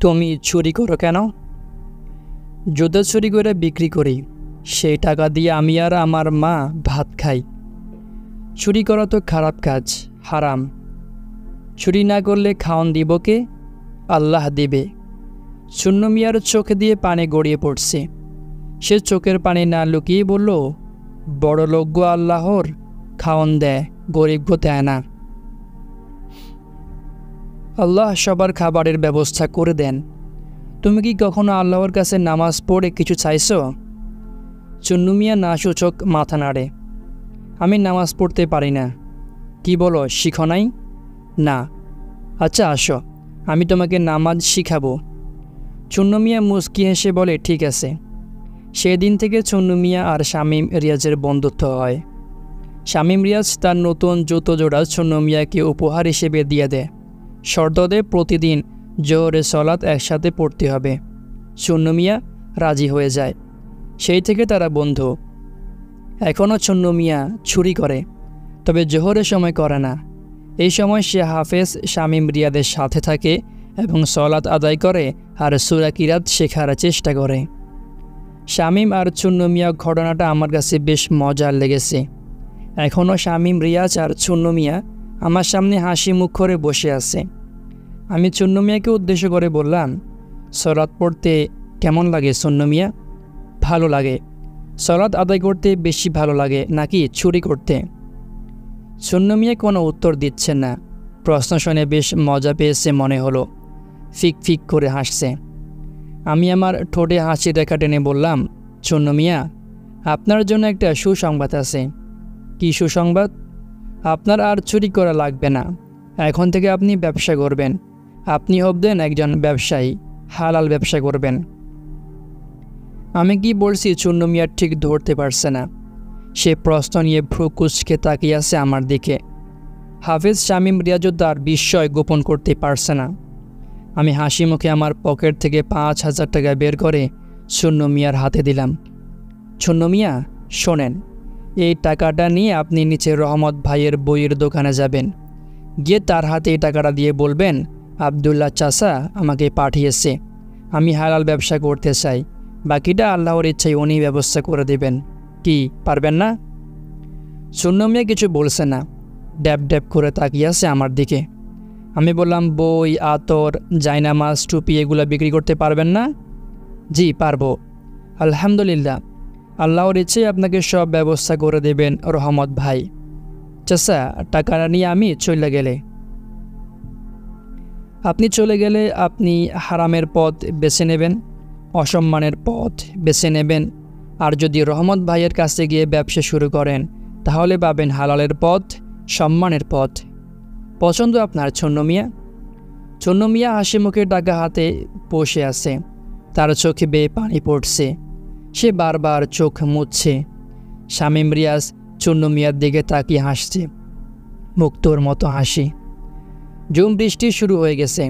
তুমি চুরি করো কেন? জুতা চুরি করে বিক্রি করি, সেই টাকা দিয়ে আমি আর আমার মা ভাত খাই। চুরি করা তো খারাপ কাজ, হারাম। চুরি না করলে খাওন দিব কে? আল্লাহ দিবে। চুন্নু মিয়ার চোখ দিয়ে পানি গড়িয়ে পড়ছে। সে চোখের পানি না লুকিয়ে বলল, বড় লোক গো আল্লাহর খাওন দেয়, গরিব গো দেয় না। আল্লাহ সবার খাবারের ব্যবস্থা করে দেন। তুমি কি কখনো আল্লাহর কাছে নামাজ পড়ে কিছু চাইছো? চুন্নু মিয়া না সূচক মাথা নাড়ে। আমি নামাজ পড়তে পারি না। কি বলো, শিখো নাই? না। আচ্ছা আসো, আমি তোমাকে নামাজ শিখাবো। চুন্নু মিয়া মুচকি হেসে বলে, ঠিক আছে। সেদিন থেকে চুন্নু মিয়া আর শামীম রিয়াজের বন্ধুত্ব হয়। শামীম রিয়াজ তার নতুন জুতো জোড়া চুন্নু মিয়াকে উপহার হিসেবে দিয়ে দেয়। শর্ত দেয় প্রতিদিন জোহরের সলাত একসাথে পড়তে হবে। চুন্নু মিয়া রাজি হয়ে যায়। সেই থেকে তারা বন্ধু। এখনও চুন্নু মিয়া চুরি করে, তবে জোহরের সময় করে না। এই সময় সে হাফেজ শামীম রিয়াদের সাথে থাকে এবং সলাত আদায় করে আর সূরা কিরাত শেখার চেষ্টা করে। শামীম আর চুন্নু মিয়া ঘটনাটা আমার কাছে বেশ মজার লেগেছে। এখনও শামীম রিয়াজ আর চুন্নু মিয়া আমার সামনে হাসি মুখ করে বসে আছে। আমি চুন্নু মিয়াকে উদ্দেশ্য করে বললাম, সলাত পড়তে কেমন লাগে চুন্নু মিয়া? ভালো লাগে। সলাত আদায় করতে বেশি ভালো লাগে নাকি চুরি করতে? চুন্নু মিয়া কোনো উত্তর দিচ্ছে না। প্রশ্ন শুনে বেশ মজা পেয়েছে মনে হলো। ফিক ফিক করে হাসছে। আমি আমার ঠোঁটে হাসির রেখা টেনে বললাম, চুন্নু মিয়া, আপনার জন্য একটা সুসংবাদ আছে। কি সুসংবাদ? আপনার আর চুরি করা লাগবে না। এখন থেকে আপনি ব্যবসা করবেন। আপনি হবেন একজন ব্যবসায়ী, হালাল ব্যবসা করবেন। আমি কি বলছি চুন্নু মিয়া ঠিক ধরতে পারছে না। সে প্রশ্ন নিয়ে ভ্রু কুঁচকে তাকিয়ে আছে আমার দিকে। হাফেজ শামীম রিয়াজও তার বিস্ময় গোপন করতে পারছে না। আমি হাসি মুখে আমার পকেট থেকে ৫,০০০ টাকা বের করে চুন্নু মিয়ার হাতে দিলাম। চুন্নু মিয়া, শোনেন, এই টাকাটা নিয়ে আপনি নিচে রহমত ভাইয়ের বইয়ের দোকানে যাবেন। গিয়ে তার হাতে এই টাকাটা দিয়ে বলবেন, আবদুল্লাহ চাচা আমাকে পাঠিয়েছে, আমি হালাল ব্যবসা করতে চাই। বাকিটা আল্লাহর ইচ্ছায় উনি ব্যবস্থা করে দেবেন। কি পারবেন না? চুন্নু মিয়া কিছু বলছে না, ড্যাব ড্যাব করে তাকিয়ে আছে আমার দিকে। আমি বললাম, বই, আতর, জায়নামাজ, টুপি এগুলো বিক্রি করতে পারবেন না? জি পারবো। আলহামদুলিল্লাহ, আল্লাহর ইচ্ছায় আপনাকে সব ব্যবস্থা করে দেবেন রহমত ভাই। চাচা, টাকাটা নিয়ে আমি চলে গেলে? আপনি চলে গেলে আপনি হারামের পথ বেছে নেবেন, অসম্মানের পথ বেছে নেবেন। আর যদি রহমত ভাইয়ের কাছে গিয়ে ব্যবসা শুরু করেন তাহলে পাবেন হালালের পথ, সম্মানের পথ। পছন্দ আপনার চুন্নু মিয়া? চুন্নু মিয়া হাসি মুখে টাকা হাতে বসে আছে। তার চোখে বেয়ে পানি পড়ছে। সে বারবার চোখ মুছছে। শামীম রিয়াজ চুন্নু মিয়ার দিকে তাকিয়ে হাসছে, মুক্তোর মতো হাসি। ঝুম বৃষ্টি শুরু হয়ে গেছে।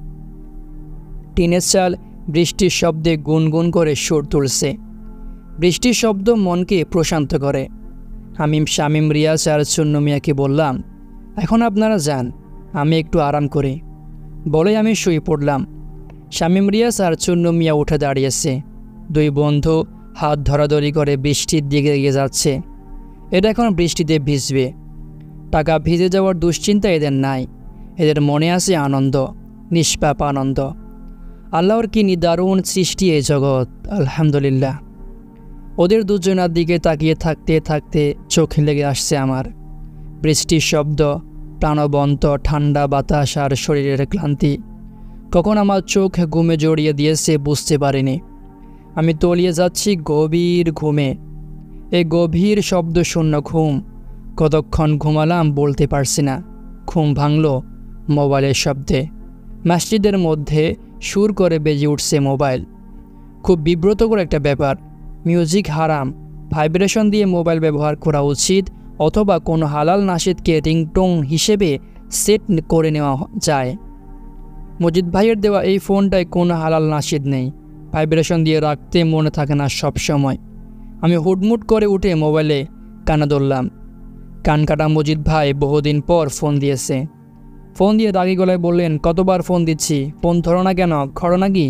টিনের চাল বৃষ্টির শব্দে গুনগুন করে সুর তুলছে। বৃষ্টির শব্দ মনকে প্রশান্ত করে। আমি শামীম রিয়াজ আর চুন্নু মিয়াকে বললাম, এখন আপনারা যান, আমি একটু আরাম করি। বলে আমি শুয়ে পড়লাম। শামীম রিয়াজ আর চুন্নু মিয়া উঠে দাঁড়িয়েছে। দুই বন্ধু হাত ধরাধরি করে বৃষ্টির দিকে এগিয়ে যাচ্ছে। এটা এখন বৃষ্টিতে ভিজবে। টাকা ভিজে যাওয়ার দুশ্চিন্তা এদের নাই। এদের মনে আছে আনন্দ, নিষ্পাপ আনন্দ। আল্লাহর কি নিদারুণ সৃষ্টি এই জগৎ, আলহামদুলিল্লাহ। ওদের দুজনার দিকে তাকিয়ে থাকতে থাকতে চোখ লেগে আসছে আমার। বৃষ্টির শব্দ, প্রাণবন্ত ঠান্ডা বাতাস আর শরীরের ক্লান্তি। কখন আমার চোখ ঘুমে জড়িয়ে দিয়েছে বুঝতে পারিনি। আমি তলিয়ে যাচ্ছি গভীর ঘুমে। এই গভীর শব্দশূন্য ঘুম। কতক্ষণ ঘুমালাম বলতে পারছি না। ঘুম ভাঙল মোবাইলের শব্দে। মসজিদের মধ্যে সুর করে বেজে উঠছে মোবাইল। খুব বিব্রতকর একটা ব্যাপার। মিউজিক হারাম, ভাইব্রেশন দিয়ে মোবাইল ব্যবহার করা উচিত, অথবা কোনো হালাল নাশিদকে রিংটোন হিসেবে সেট করে নেওয়া যায়। মজিদ ভাইয়ের দেওয়া এই ফোনটায় কোনো হালাল নাশিদ নেই। ভাইব্রেশন দিয়ে রাখতে মনে থাকে না সব সময়। আমি হুটমুট করে উঠে মোবাইলে কানা ধরলাম। কান কাটা মজিদ ভাই বহুদিন পর ফোন দিয়েছে। ফোন দিয়ে রাগী গলায় বললেন, কতবার ফোন দিচ্ছি, ফোন ধরো না কেন, ঘটনা কি?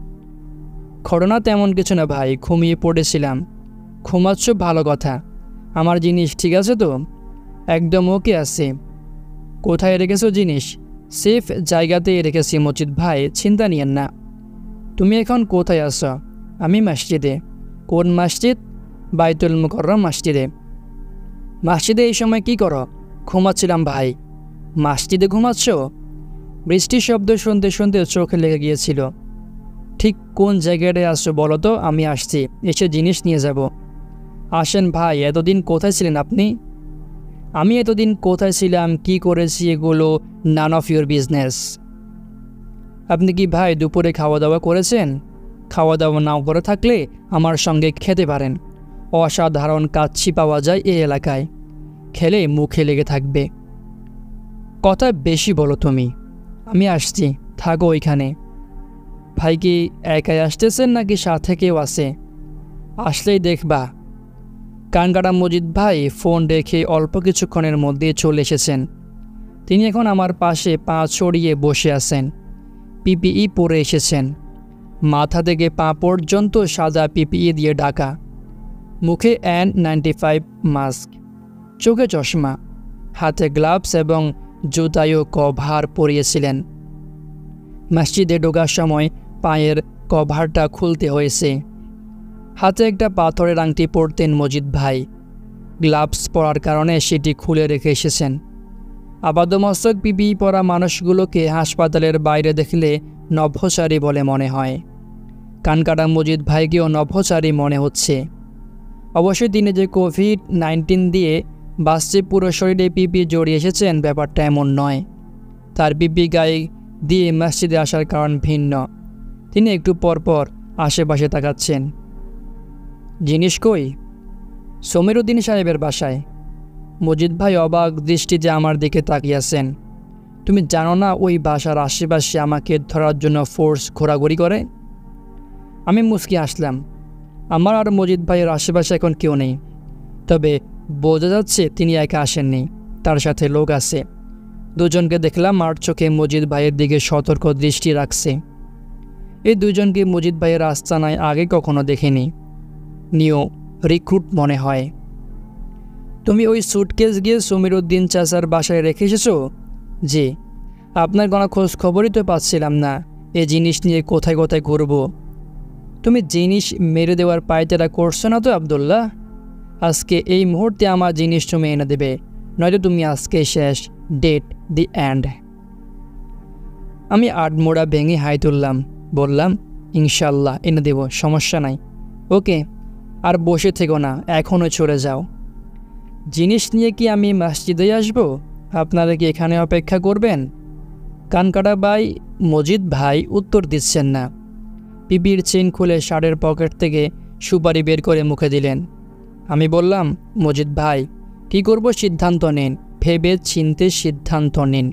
ঘটনা তেমন কিছু না ভাই, ঘুমিয়ে পড়েছিলাম। ঘুমাচ্ছ, ভালো কথা। আমার জিনিস ঠিক আছে তো? একদম ওকে আছে। কোথায় রেখেছো জিনিস? সেফ জায়গাতেই রেখেছি মজিদ ভাই, চিন্তা নিয়েন না। তুমি এখন কোথায় আছো? আমি মসজিদে। কোন মসজিদ? বাইতুল মুকাররম মসজিদে। মসজিদে এই সময় কি করো? ঘুমাচ্ছিলাম ভাই। মসজিদে ঘুমাচ্ছ? বৃষ্টির শব্দ শুনতে শুনতে চোখে লেগে গিয়েছিল। ঠিক কোন জায়গাটায় আসছো বলো তো, আমি আসছি, এসে জিনিস নিয়ে যাব। আসেন ভাই। এতদিন কোথায় ছিলেন আপনি? আমি এতদিন কোথায় ছিলাম, কি করেছি, এগুলো নান অফ ইউর বিজনেস। আপনি কি ভাই দুপুরে খাওয়া দাওয়া করেছেন? খাওয়া দাওয়া নাও করে থাকলে আমার সঙ্গে খেতে পারেন। অসাধারণ কাচ্চি পাওয়া যায় এই এলাকায়, খেলে মুখে লেগে থাকবে। কথা বেশি বলো তুমি। আমি আসছি, থাকো ওইখানে। ভাই কি একাই আসতেছেন নাকি সাথে কেউ আছে? আসলেই দেখবা। কানকাটা মজিদ ভাই ফোন রেখে অল্প কিছুক্ষণের মধ্যে চলে এসেছেন। তিনি এখন আমার পাশে পা ছড়িয়ে বসে আছেন। পিপিই পরে এসেছেন। মাথা থেকে পা পর্যন্ত সাদা পিপিই দিয়ে ঢাকা। মুখে N95 মাস্ক, চোখে চশমা, হাতে গ্লাভস এবং জুতায়ও কভার পরিয়েছিলেন। মসজিদে ঢোকার সময় পায়ের কভারটা খুলতে হয়েছে। হাতে একটা পাথরের আংটি পরতেন মজিদ ভাই। গ্লাভস পরার কারণে সেটি খুলে রেখে এসেছেন। আপাদমস্তক পিপিই পরা মানুষগুলোকে হাসপাতালের বাইরে দেখলে নভোচারী বলে মনে হয়। কানকাটা মজিদ ভাইকেও নভোচারী মনে হচ্ছে। অবশ্যই তিনি যে কোভিড-19 দিয়ে বাসে পুরো শরীরে পিপি জড়িয়ে এসেছেন ব্যাপারটা এমন নয়। তার পিপি গায়ে দিয়ে মসজিদে আসার কারণ ভিন্ন। তিনি একটু পরপর আশেপাশে তাকাচ্ছেন। জিনিস কই? সমীরউদ্দিন সাহেবের বাসায়। মজিদ ভাই অবাক দৃষ্টিতে আমার দিকে তাকিয়েছেন। তুমি জানো না ওই বাসার আশেপাশে আমাকে ধরার জন্য ফোর্স ঘোরাঘুরি করে? আমি মুচকি আসলাম। আমার আর মজিদ ভাইয়ের আশেপাশে এখন কেউ নেই, তবে বোঝা যাচ্ছে তিনি একা আসেননি, তার সাথে লোক আছে। দুজনকে দেখলাম আর চোখে মজিদ ভাইয়ের দিকে সতর্ক দৃষ্টি রাখছে। এই দুজনকে মজিদ ভাইয়ের আস্তানায় আগে কখনো দেখিনি। নিউ রিক্রুট মনে হয়। তুমি ওই সুটকেস গিয়ে সমীরউদ্দিন চাচার বাসায় রেখে এসেছো? জি। আপনার কোনো খোঁজ খবরই তো পাচ্ছিলাম না। এই জিনিস নিয়ে কোথায় কোথায় ঘুরবো। তুমি জিনিস মেরে দেওয়ার পায়তারা করছো না তো আবদুল্লাহ? আজকে এই মুহূর্তে আমার জিনিস তুমি এনে দেবে, নয়তো তুমি আজকে শেষ, ডেট দি এন্ড। আমি আটমোড়া ভেঙে হাই তুললাম, বললাম, ইনশাল্লাহ এনে দেব, সমস্যা নাই। ওকে, আর বসে থেকো না, এখনও চলে যাও। জিনিস নিয়ে কি আমি মসজিদে আসব? আপনারা কি এখানে অপেক্ষা করবেন? কানকাটা ভাই মজিদ ভাই উত্তর দিচ্ছেন না। পিপির চেন খুলে শার্টের পকেট থেকে সুপারি বের করে মুখে দিলেন। আমি বললাম, মজিদ ভাই কি করব সিদ্ধান্ত নিন, ভেবে চিনতে সিদ্ধান্ত নিন।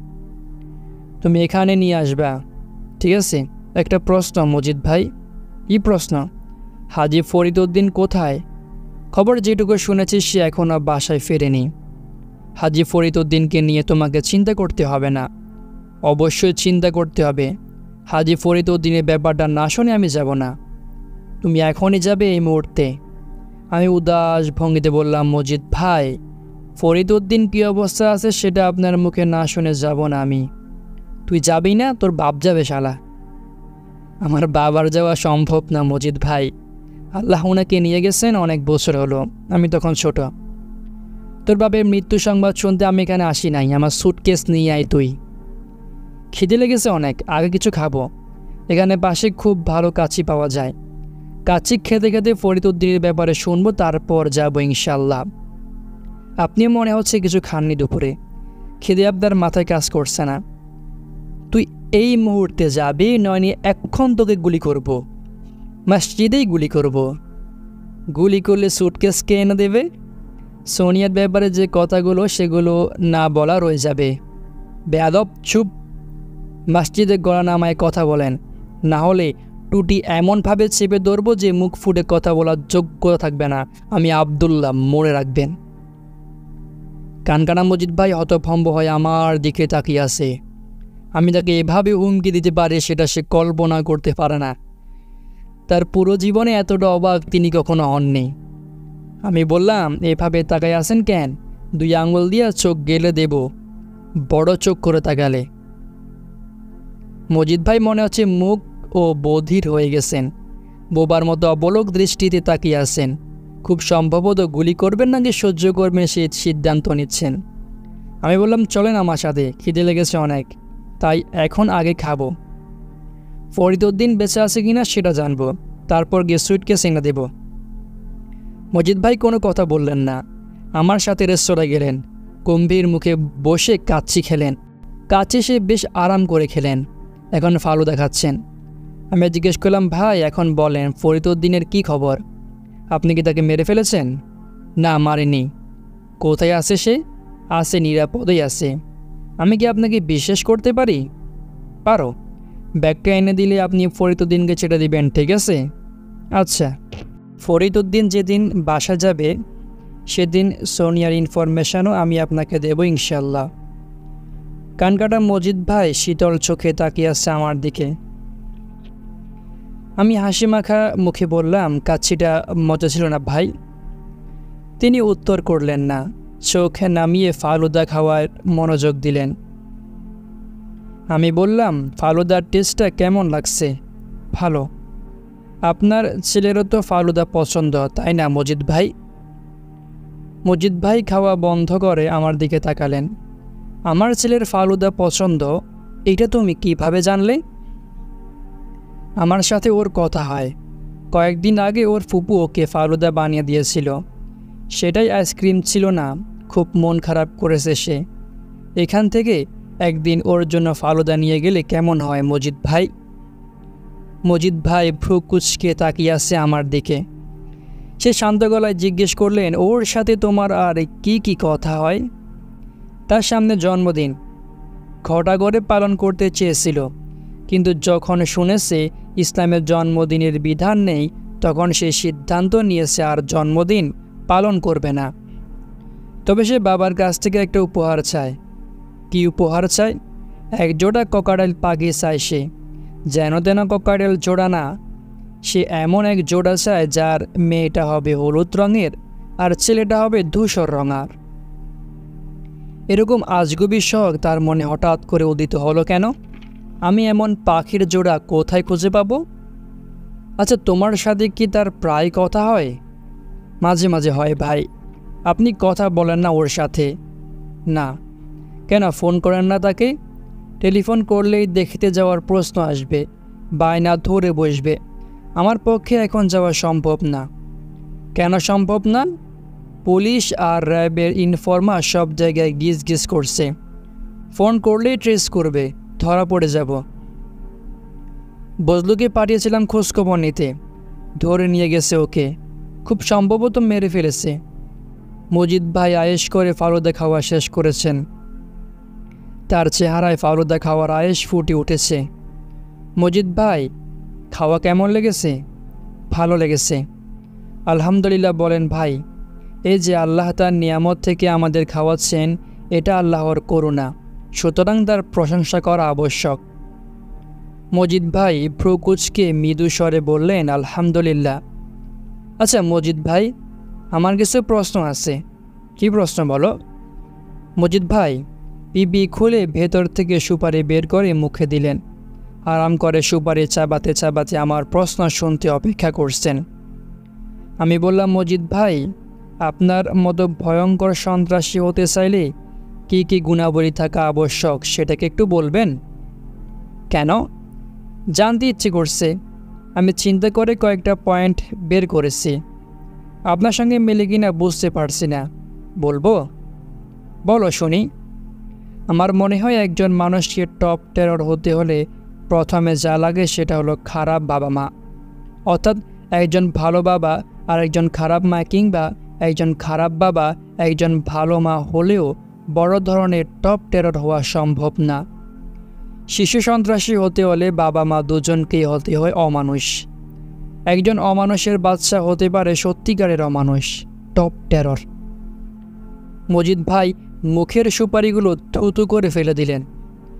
তুমি এখানে নিয়ে আসবা, ঠিক আছে? একটা প্রশ্ন মজিদ ভাই। কি প্রশ্ন? হাজী ফরিদউদ্দিন কোথায়? খবর যেটুকু শুনেছি সে এখনও বাসায় ফেরেনি। হাজী ফরিদউদ্দিনকে নিয়ে তোমাকে চিন্তা করতে হবে না। অবশ্যই চিন্তা করতে হবে। হাজী ফরিদউদ্দিনের ব্যাপারটা না শুনে আমি যাব না। তুমি এখনই যাবে, এই মুহূর্তে? আমি উদাস ভঙ্গিতে বললাম, মজিদ ভাই ফরিদউদ্দিন কী অবস্থা আছে সেটা আপনার মুখে না শুনে যাব না আমি। তুই যাবি না? তোর বাপ যাবে শালা। আমার বাবার যাওয়া সম্ভব না মজিদ ভাই। আল্লাহ ওনাকে নিয়ে গেছেন, অনেক বছর হলো, আমি তখন ছোট। তোর বাপের মৃত্যু সংবাদ শুনতে আমি এখানে আসি নাই। আমার সুটকেস নিয়ে আয় তুই। খিদে লেগেছে অনেক, আগে কিছু খাবো। এখানে পাশে খুব ভালো কাচ্চি পাওয়া যায়। কাচ্চি খেতে খেতে ফরিদউদ্দিনের ব্যাপারে শুনবো, তারপর যাবো ইনশাল্লাহ। আপনিও মনে হচ্ছে কিছু খাননি দুপুরে, খিদে আপনার মাথায় কাজ করছে না। তুই এই মুহূর্তে যাবি, নয়নি এখন তোকে গুলি করব। মসজিদেই গুলি করব। গুলি করলে সুটকেস কে এনে দেবে? সোনিয়ার ব্যাপারে যে কথাগুলো সেগুলো না বলা রয়ে যাবে। বেয়াদব, চুপ। মসজিদে গলা নামায় কথা বলেন, না হলে টুটি এমনভাবে চেপে ধরব যে মুখ ফুটে কথা বলার যোগ্যতা থাকবে না। আমি আবদুল্লাহ, মনে রাখবেন। কানকানা মজিদ ভাই হতভম্ব হয়ে আমার দিকে তাকিয়ে আছে। আমি তাকে এভাবে হুমকি দিতে পারি সেটা সে কল্পনা করতে পারে না। তার পুরো জীবনে এতটা অবাক তিনি কখনো হননি। আমি বললাম, এভাবে তাকায় আছেন কেন? 2 আঙুল দিয়ে চোখ গেলে দেব, বড় চোখ করে তাকালে। মজিদ ভাই মনে হচ্ছে মুখ ও বধির হয়ে গেছেন, বোবার মতো অবলোক দৃষ্টিতে তাকিয়ে আছেন। খুব সম্ভবত গুলি করবেন নাকি সহ্য করবেন সে সিদ্ধান্ত নিচ্ছেন। আমি বললাম, চলেন আমার সাথে, খিদে লেগেছে অনেক, তাই এখন আগে খাবো। ফরিদউদ্দিন বেঁচে আছে কিনা সেটা জানবো, তারপর গিয়ে সুইটকেস এনে দেব। মজিদ ভাই কোনো কথা বললেন না, আমার সাথে রেস্তোরাঁ গেলেন। গম্ভীর মুখে বসে কাচ্চি খেলেন। কাচ্চি সে বেশ আরাম করে খেলেন। এখন ফালুদা খাচ্ছেন। আমি জিজ্ঞেস করলাম, ভাই এখন বলেন ফরিদউদ্দিনের কী খবর? আপনি কি তাকে মেরে ফেলেছেন? না, মারিনি। কোথায় আছে সে? আছে, নিরাপদেই আছে। আমি কি আপনাকে বিশ্বাস করতে পারি? পারো। ব্যাগটা এনে দিলে আপনি ফরিদউদ্দিনকে ছেড়ে দিবেন, ঠিক আছে? আচ্ছা। ফরিদউদ্দিন যেদিন বাসা যাবে সেদিন সোনিয়ার ইনফরমেশনও আমি আপনাকে দেব ইনশাল্লাহ। কানকাটা মজিদ ভাই শীতল চোখে তাকিয়ে আছে আমার দিকে। আমি হাসি মাখা মুখে বললাম, কাচ্ছিটা মজা ছিল না ভাই? তিনি উত্তর করলেন না, চোখে নামিয়ে ফালুদা খাওয়ার মনোযোগ দিলেন। আমি বললাম, ফালুদার টেস্টটা কেমন লাগছে? ভালো। আপনার ছেলেরও তো ফালুদা পছন্দ, তাই না মজিদ ভাই? মজিদ ভাই খাওয়া বন্ধ করে আমার দিকে তাকালেন। আমার ছেলের ফালুদা পছন্দ, এটা তুমি কিভাবে জানলে? আমার সাথে ওর কথা হয়। কয়েকদিন আগে ওর ফুপু ওকে ফালুদা বানিয়ে দিয়েছিল। সেটাই আইসক্রিম ছিল না, খুব মন খারাপ করেছে সে। এখান থেকে একদিন ওর জন্য ফালুদা নিয়ে গেলে কেমন হয় মজিদ ভাই? মজিদ ভাই ভ্রু কুচকে তাকিয়ে আছে আমার দিকে। সে শান্ত গলায় জিজ্ঞেস করলেন, ওর সাথে তোমার আর কি কি কথা হয়? তার সামনে জন্মদিন, ঘটা করে পালন করতে চেয়েছিল, কিন্তু যখন শুনেছে ইসলামের জন্মদিনের বিধান নেই তখন সে সিদ্ধান্ত নিয়েছে আর জন্মদিন পালন করবে না। তবে সে বাবার কাছ থেকে একটা উপহার চায়। কি উপহার চায়? এক জোড়া ককাটেল পাখি চায় সে। যেন তেন ককাটেল জোড়া না, সে এমন এক জোড়া চায় যার মেয়েটা হবে হলুদ রঙের আর ছেলেটা হবে ধূসর রঙার। এরকম আজগুবি শখ তার মনে হঠাৎ করে উদিত হলো কেন? আমি এমন পাখির জোড়া কোথায় খুঁজে পাবো? আচ্ছা, তোমার সাথে কি তার প্রায় কথা হয়? মাঝে মাঝে হয় ভাই। আপনি কথা বলেন না ওর সাথে? না। কেন ফোন করেন না তাকে? টেলিফোন করলেই দেখতে যাওয়ার প্রশ্ন আসবে, বায়না ধরে বসবে। আমার পক্ষে এখন যাওয়া সম্ভব না। কেন সম্ভব না? পুলিশ আর র্যাবের ইনফর্মার সব জায়গায় গিজ করছে। ফোন করলেই ট্রেস করবে, ধরা পড়ে যাব। বজলুকে পাঠিয়েছিলাম খোঁজখবর নিতে, ধরে নিয়ে গেছে ওকে, খুব সম্ভবত মেরে ফেলেছে। মজিদ ভাই আয়েশ করে ফালুদা খাওয়া শেষ করেছেন। তার চেহারায় ফালুদা খাওয়ার আয়েশ ফুটে উঠেছে। মজিদ ভাই, খাওয়া কেমন লেগেছে? ভালো লেগেছে, আলহামদুলিল্লাহ বলেন ভাই। এই যে আল্লাহ তার নিয়ামত থেকে আমাদের খাওয়াচ্ছেন, এটা আল্লাহর করুণা, সুতরাং তার প্রশংসা করা আবশ্যক। মজিদ ভাই ভ্রু কুঁচকে মৃদু স্বরে বললেন, আলহামদুলিল্লাহ। আচ্ছা মজিদ ভাই, আমার কিছু প্রশ্ন আছে। কি প্রশ্ন বলো? মজিদ ভাই পিপি খুলে ভেতর থেকে সুপারি বের করে মুখে দিলেন। আরাম করে সুপারি চাবাতে চাবাতে আমার প্রশ্ন শুনতে অপেক্ষা করছেন। আমি বললাম, মজিদ ভাই, আপনার মতো ভয়ঙ্কর সন্ত্রাসী হতে চাইলে কি কি গুণাবলী থাকা আবশ্যক সেটাকে একটু বলবেন? কেন? জানতে ইচ্ছে করছে। আমি চিন্তা করে কয়েকটা পয়েন্ট বের করেছি, আপনার সঙ্গে মেলে কিনা বুঝতে পারছি না। বলবো? বলো শুনি। আমার মনে হয় একজন মানুষকে টপ টেরর হতে হলে প্রথমে যা লাগে সেটা হলো খারাপ বাবা মা। অর্থাৎ একজন ভালো বাবা আর একজন খারাপ মা, কিংবা একজন খারাপ বাবা একজন ভালো মা হলেও বড় ধরনের টপ টেরর হওয়া সম্ভব না। শিশু সন্ত্রাসী হতে হলে বাবা মা দুজনকেই হতে হয় অমানুষ। একজন অমানুষের বাচ্চা হতে পারে সত্যিকারের অমানুষ, টপ টেরর। মজিদ ভাই মুখের সুপারিগুলো থুতু করে ফেলে দিলেন।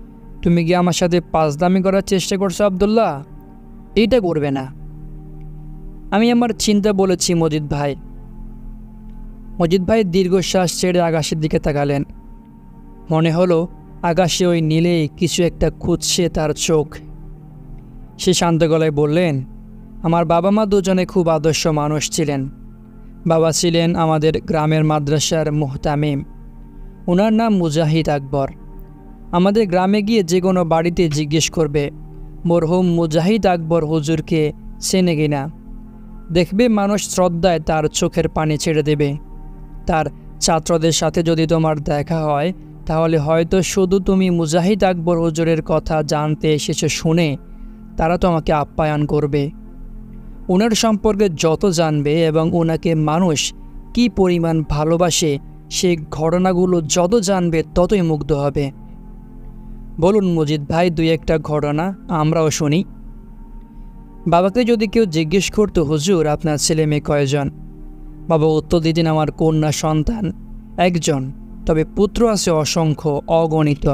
তুমি কি আমার সাথে পাজলামি করার চেষ্টা করছো আব্দুল্লাহ? এইটা করবে না। আমি আমার চিন্তা বলেছি মজিদ ভাই। মজিদ ভাই দীর্ঘশ্বাস ছেড়ে আকাশের দিকে তাকালেন। মনে হলো আকাশে ওই নীলে কিছু একটা খুঁজছে তার চোখ। সে শান্ত গলায় বললেন, আমার বাবা মা দুজনে খুব আদর্শ মানুষ ছিলেন। বাবা ছিলেন আমাদের গ্রামের মাদ্রাসার মুহতামিম। ওনার নাম মুজাহিদ আকবর। আমাদের গ্রামে গিয়ে যে কোনো বাড়িতে জিজ্ঞেস করবে মরহুম মুজাহিদ আকবর হুজুরকে চেনে কিনা। দেখবে মানুষ শ্রদ্ধায় তার চোখের পানি ছেড়ে দেবে। তার ছাত্রদের সাথে যদি তোমার দেখা হয়, তাহলে হয়তো শুধু তুমি মুজাহিদ আকবর হুজুরের কথা জানতে এসেছো শুনে তারা তোমাকে আপ্যায়ন করবে। ওনার সম্পর্কে যত জানবে এবং ওনাকে মানুষ কি পরিমাণ ভালোবাসে সেই ঘটনাগুলো যত জানবে ততই মুগ্ধ হবে। বলুন মজিদ ভাই, দুই একটা ঘটনা আমরাও শুনি। বাবাকে যদি কেউ জিজ্ঞেস করতো, হুজুর আপনার ছেলে মেয়ে কয়জন, বাবা উত্তর দিতেন, আমার কন্যা সন্তান একজন, তবে পুত্র আছে অসংখ্য, অগণিত।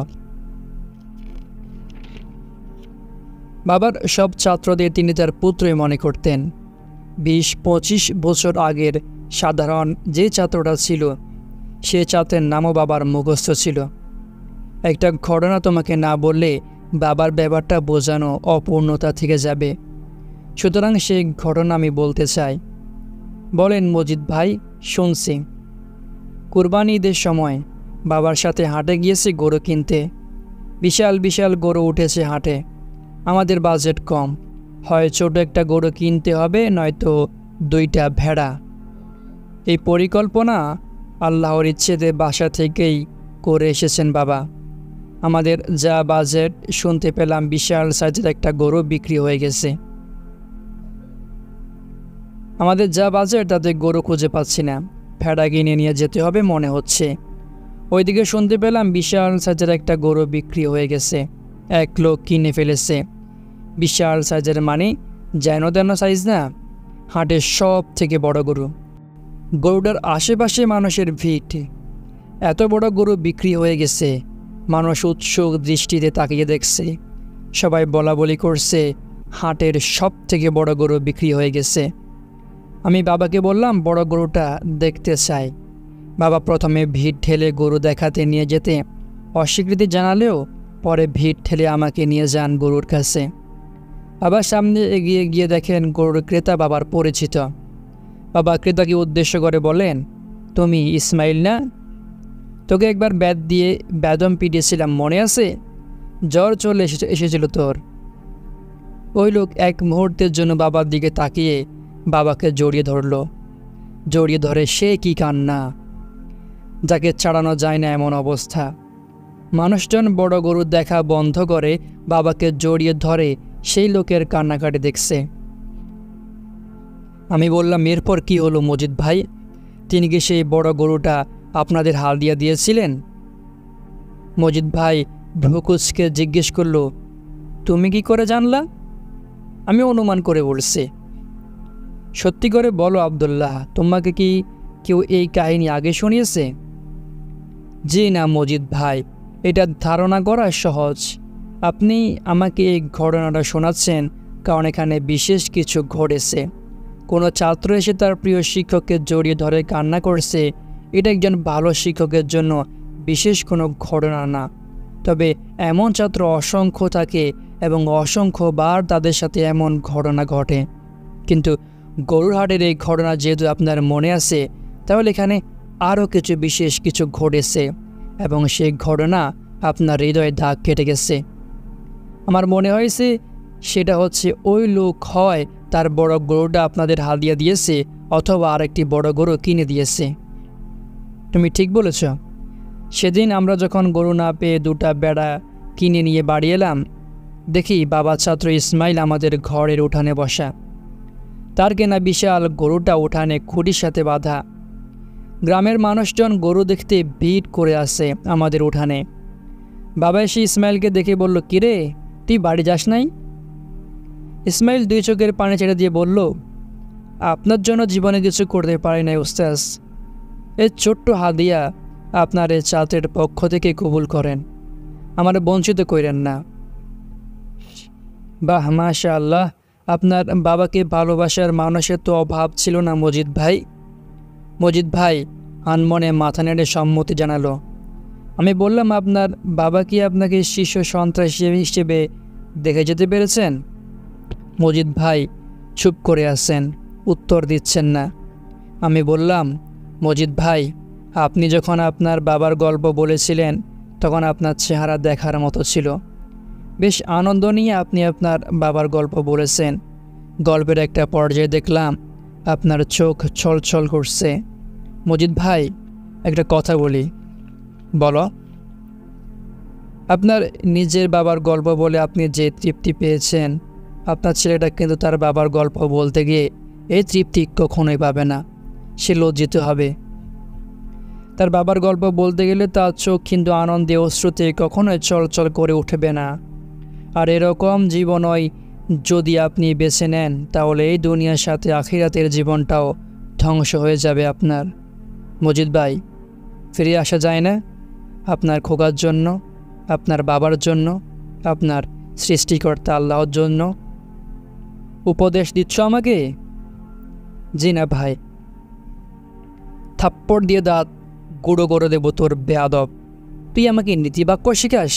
বাবার সব ছাত্রদের তিনি তার পুত্রই মনে করতেন। 20-25 বছর আগের সাধারণ যে ছাত্রটা ছিল, সে ছাত্রের নামও বাবার মুখস্থ ছিল। একটা ঘটনা তোমাকে না বললে বাবার ব্যাপারটা বোঝানো অপূর্ণতা থেকে যাবে, সুতরাং সেই ঘটনা আমি বলতে চাই। বলেন মজিদ ভাই, শুনছি। কুরবানি ঈদের সময় বাবার সাথে হাটে গিয়েছে গরু কিনতে। বিশাল বিশাল গরু উঠেছে হাটে। আমাদের বাজেট কম, হয় ছোট একটা গরু কিনতে হবে, নয়তো 2টা ভেড়া। এই পরিকল্পনা আল্লাহর ইচ্ছেতে বাসা থেকেই করে এসেছেন বাবা। আমাদের যা বাজেট, শুনতে পেলাম বিশাল সাইজের একটা গরু বিক্রি হয়ে গেছে। আমাদের যা বাজেট তাতে গরু খুঁজে পাচ্ছি না, ভেড়া কিনে নিয়ে যেতে হবে মনে হচ্ছে। ওইদিকে শুনতে পেলাম বিশাল সাইজের একটা গরু বিক্রি হয়ে গেছে, এক লোক কিনে ফেলেছে। বিশাল সাইজের মানে যেন তেন সাইজ না, হাটের সব থেকে বড় গরু। গরুটার আশেপাশে মানুষের ভিড়। এত বড় গরু বিক্রি হয়ে গেছে, মানুষ উৎসুক দৃষ্টিতে তাকিয়ে দেখছে। সবাই বলা বলি করছে হাটের সব থেকে বড় গরু বিক্রি হয়ে গেছে। আমি বাবাকে বললাম বড় গরুটা দেখতে চাই। বাবা প্রথমে ভিড় ঠেলে গরু দেখাতে নিয়ে যেতে অস্বীকৃতি জানালেও পরে ভিড় ঠেলে আমাকে নিয়ে যান গরুর কাছে। বাবার সামনে এগিয়ে গিয়ে দেখেন গরুর ক্রেতা বাবার পরিচিত। বাবা ক্রেতাকে উদ্দেশ্য করে বলেন, তুমি ইসমাইল না? তোকে একবার বেদম পিটিয়েছিলাম, মনে আছে? জ্বর চলে এসেছিল তোর। ওই লোক এক মুহূর্তের জন্য বাবার দিকে তাকিয়ে বাবাকে জড়িয়ে ধরল। জড়িয়ে ধরে সে কি কান্না, যাকে ছাড়ানো যায় না এমন অবস্থা। মানুষজন বড় গরু দেখা বন্ধ করে বাবাকে জড়িয়ে ধরে সেই লোকের কান্নাকাটি দেখছে। আমি বললাম, এরপর কি হলো মজিদ ভাই? তিনি কি সেই বড় গরুটা আপনাদের হাল দিয়েছিলেন? মজিদ ভাই ভ্রুকুচকে জিজ্ঞেস করলো, তুমি কি করে জানলা? আমি অনুমান করে বলছি। সত্যি করে বলো আব্দুল্লাহ, তোমাকে কি কেউ এই কাহিনী আগে শুনিয়েছে? জি না মজিদ ভাই, এটা ধারণা করা সহজ। আপনি আমাকে এই ঘটনাটা শোনাচ্ছেন কারণ এখানে বিশেষ কিছু ঘটেছে। কোনো ছাত্র এসে তার প্রিয় শিক্ষককে জড়িয়ে ধরে কান্না করছে, এটা একজন ভালো শিক্ষকের জন্য বিশেষ কোনো ঘটনা না। তবে এমন ছাত্র অসংখ্য থাকে এবং অসংখ্যবার তাদের সাথে এমন ঘটনা ঘটে। কিন্তু গরুর হাটের এই ঘটনা যেহেতু আপনার মনে আছে, তাহলে এখানে আরও বিশেষ কিছু ঘটেছে এবং সেই ঘটনা আপনার হৃদয়ে দাগ কেটে গেছে। আমার মনে হয়েছে সেটা হচ্ছে ওই লোক হয় তার বড় গরুটা আপনাদের হাদিয়া দিয়েছে অথবা আরেকটি বড় গরু কিনে দিয়েছে। তুমি ঠিক বলেছ। সেদিন আমরা যখন গরু না পেয়ে 2টা বেড়া কিনে নিয়ে বাড়ি এলাম, দেখি বাবা ছাত্র ইসমাইল আমাদের ঘরের উঠানে বসা। তার কেনা বিশাল গরুটা উঠানে খুঁটির সাথে বাঁধা। গ্রামের মানুষজন গরু দেখতে ভিড় করে আসে আমাদের উঠানে। বাবা এসে ইসমাইলকে দেখে বলল, কিরে তুই বাড়ি যাস নাই? ইসমাইল 2 চোখের পানি ছেড়ে দিয়ে বলল, আপনার জন্য জীবনে কিছু করতে পারি নাই উস্তাজ। এই ছোট্ট হাদিয়া আপনার এই ছাত্রের পক্ষ থেকে কবুল করেন। আমার বঞ্চিত কইরেন না। বাহ, মাশাআল্লাহ, আপনার বাবাকে ভালোবাসার মানুষের তো অভাব ছিল না মজিদ ভাই। মজিদ ভাই আনমনে মাথা নেড়ে সম্মতি জানালো। আমি বললাম, আপনার বাবা কি আপনাকে শীর্ষ সন্ত্রাসী হিসেবে দেখে যেতে পেরেছেন? মজিদ ভাই চুপ করে আছেন, উত্তর দিচ্ছেন না। আমি বললাম, মজিদ ভাই, আপনি যখন আপনার বাবার গল্প বলেছিলেন তখন আপনার চেহারা দেখার মতো ছিল। বেশ আনন্দ নিয়ে আপনি আপনার বাবার গল্প বলেছেন। গল্পের একটা পর্যায়ে দেখলাম আপনার চোখ ছলছল করছে। মজিদ ভাই, একটা কথা বলি। বলো। আপনার নিজের বাবার গল্প বলে আপনি যে তৃপ্তি পেয়েছেন, আপনার ছেলেটা কিন্তু তার বাবার গল্প বলতে গিয়ে এই তৃপ্তি কখনোই পাবে না। সে লজ্জিত হবে। তার বাবার গল্প বলতে গেলে তার চোখ কিন্তু আনন্দে অশ্রুতে কখনোই চলচল করে উঠবে না। আর এরকম জীবনই যদি আপনি বেছে নেন, তাহলে এই দুনিয়ার সাথে আখিরাতের জীবনটাও ধ্বংস হয়ে যাবে আপনার। মজিদ ভাই, ফিরে আসা যায় না আপনার খোকার জন্য, আপনার বাবার জন্য, আপনার সৃষ্টিকর্তা আল্লাহর জন্য? উপদেশ দিচ্ছ আমাকে? জি না ভাই। থাপ্পড় দিয়ে দাঁত গুঁড়ো করে দেব তোর বেয়াদব। তুই আমাকে নীতিবাক্য শিখাস?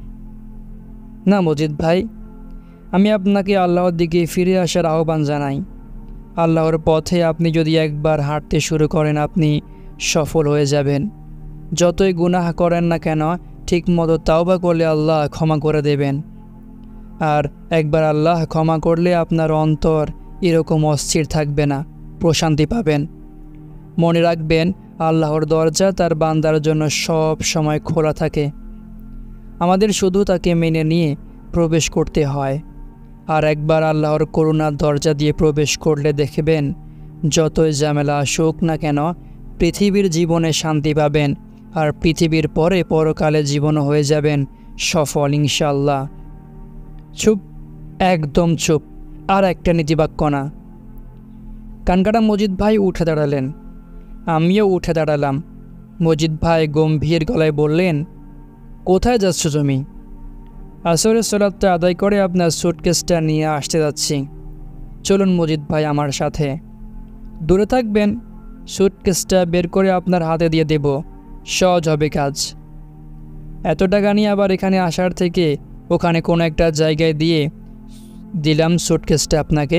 না মজিদ ভাই, আমি আপনাকে আল্লাহর দিকে ফিরে আসার আহ্বান জানাই। আল্লাহর পথে আপনি যদি একবার হাঁটতে শুরু করেন, আপনি সফল হয়ে যাবেন। যতই গুনাহ করেন না কেন, ঠিক মতো তাওবা করলে আল্লাহ ক্ষমা করে দেবেন। আর একবার আল্লাহ ক্ষমা করলে আপনার অন্তর এরকম অস্থির থাকবে না, প্রশান্তি পাবেন। মনে রাখবেন, আল্লাহর দরজা তার বান্দার জন্য সব সময় খোলা থাকে। আমাদের শুধু তাকে মেনে নিয়ে প্রবেশ করতে হয়। আর একবার আল্লাহর করুণার দরজা দিয়ে প্রবেশ করলে দেখবেন, যতই ঝামেলা আসুক না কেন, পৃথিবীর জীবনে শান্তি পাবেন। আর পৃথিবীর পরে পরকালে জীবনও হয়ে যাবেন সফল ইনশাআল্লাহ। চুপ, একদম চুপ, আর একটা নীতিবাক্য না। কানকাটা মজিদ ভাই উঠে দাঁড়ালেন। আমিও উঠে দাঁড়ালাম। মজিদ ভাই গম্ভীর গলায় বললেন, কোথায় যাচ্ছ তুমি? আসরের সালাতটা আদায় করে আপনার সুটকেসটা নিয়ে আসতে যাচ্ছি। চলুন মজিদ ভাই আমার সাথে। দূরে থাকবেন, সুটকেসটা বের করে আপনার হাতে দিয়ে দেব, সহজ হবে কাজ। এত টাকা নিয়ে আবার এখানে আসার থেকে ওখানে কোনো একটা জায়গায় দিয়ে দিলাম সুটকেসটা আপনাকে।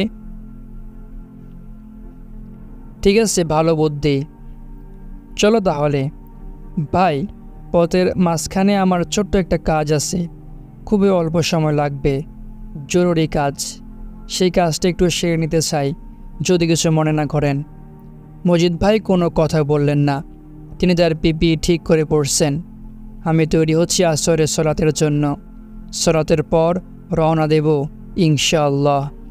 ঠিক আছে, ভালো বুদ্ধি। চলো তাহলে। ভাই, পথের মাঝখানে আমার ছোট্ট একটা কাজ আছে, খুবই অল্প সময় লাগবে, জরুরি কাজ। সেই কাজটা একটু সেরে নিতে চাই, যদি কিছু মনে না করেন। মজিদ ভাই কোনো কথা বললেন না। তিনি তার পিপি ঠিক করে পড়ছেন। আমি তৈরি হচ্ছি আসরের সলাতের জন্য। সলাতের পর রওনা দেব ইনশাআল্লাহ।